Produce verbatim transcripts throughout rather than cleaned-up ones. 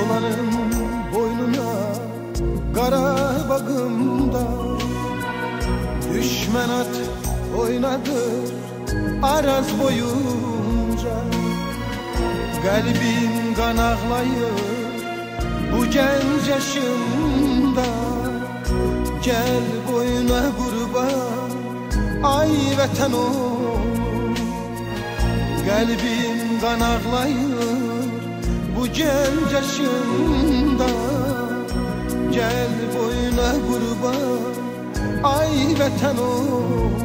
dolanın boynuna kara bakımda. Düşman at oynadı araz boyunca. Kalbim kan ağlayır bu genç yaşımda. Gel boyuna kurban ay vatan oğlum. Kalbim kan ağlayır bu genç yaşımda. Gel boyuna kurban ay vatan oğlum.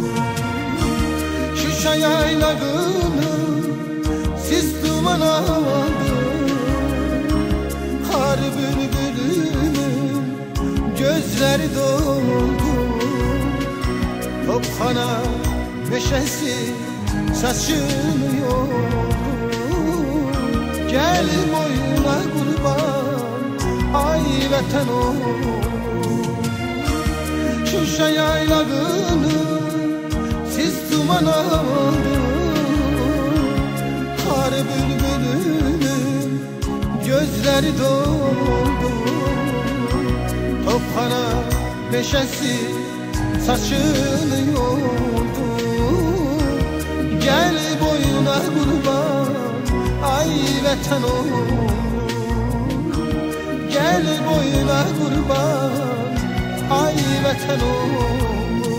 Şuşa yaylağını sis duman aldı. Har bülbülümün gözleri doldu. Tophana meşesi saçını yordu. Gel boyuna kurban ay vatan oğlum. Şuşa yaylağını sis duman aldı. Har bülbülümün gözleri doldu. Tophana meşesi saçını yordu. Gel boyuna kurban ay vatan oğlum. Gel boyuna kurban ay vatan oğlum.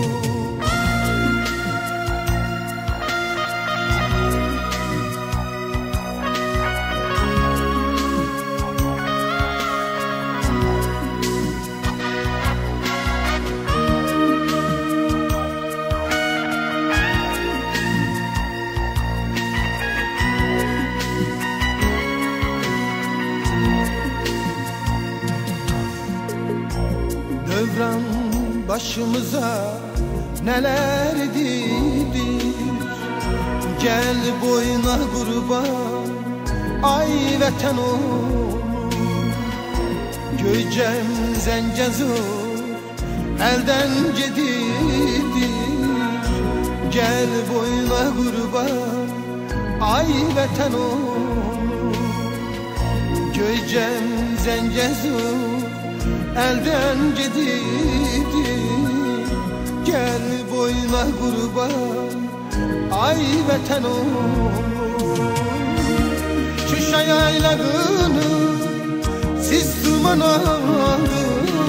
Dövran başımıza neler didir. Gel boyuna kurban ay vatan oğlum. Göycem Zencezur elden gididir. Gel boyuna kurban ay vatan oğlum. Göycem Zencezur elden gididir. Gel boyuna kurban ay vatan oğlum. Şuşa yaylağını sis duman aldı.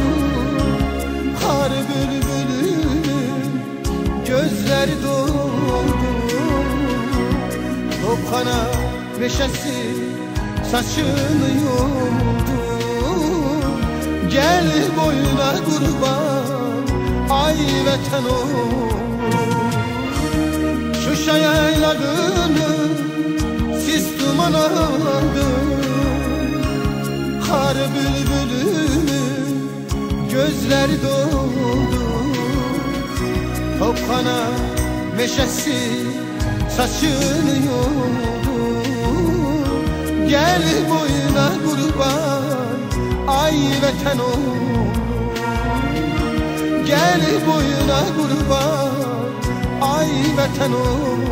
Har bülbülün gözleri doldu. Tophana meşesi saçını yordu. Gel boyuna kurban ay vatan oğlum. Şuşa yaylağını sis duman aldı. Har bülbülümün gözleri doldu. Tophana meşesi saçını yordu. Gel boyuna kurban ay vatan oğlum. Gel boyuna kurban ay vatan oğlum.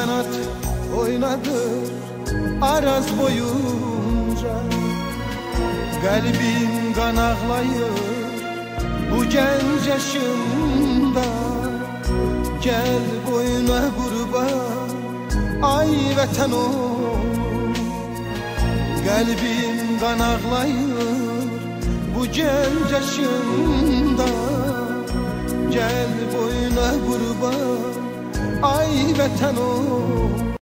kanat oynadı Araz boyunca. Kalbim kan ağlayır bu genç yaşımda. Gel boyuna kurban ay vatan oğlum. Kalbim kan ağlayır bu genç yaşımda. Gel boyuna kurban ay vatan oğlum.